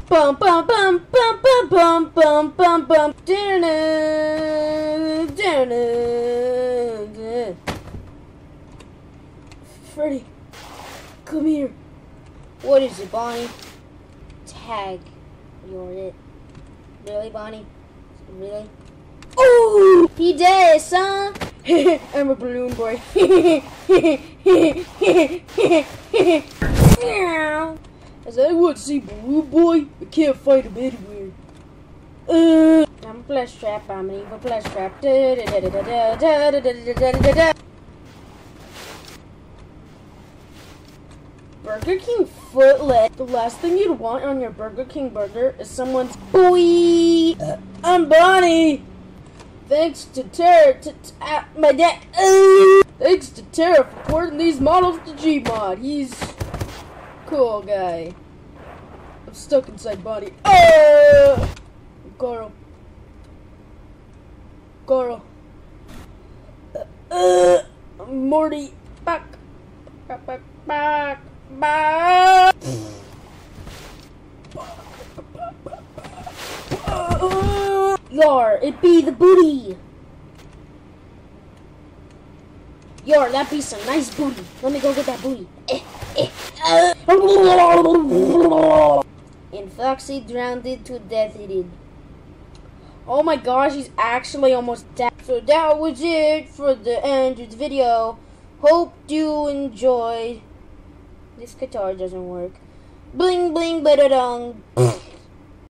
Bum bum bum bum bum bum bum bum bum. Freddy, come here. What is it, Bonnie? Tag. You're it. Really, Bonnie? Really? Oh! He dead, son! I'm a balloon boy. As I would see balloon boy, I can't fight him anywhere. I'm a flesh trap, I'm an evil flesh trap. Burger King footlet. The last thing you'd want on your Burger King burger is someone's boy. I'm Bonnie. Thanks to Tara my dad. Thanks to Tara for porting these models to Gmod. He's a cool guy. I'm stuck inside Bonnie. Carl. Morty. Back. Yar, it be the booty. Yar, that be some nice booty. Let me go get that booty. And Foxy drowned to death he did. Oh my gosh, he's actually almost dead. So that was it for the end of the video. Hope you enjoyed. This guitar doesn't work. Bling bling ba-da-dong.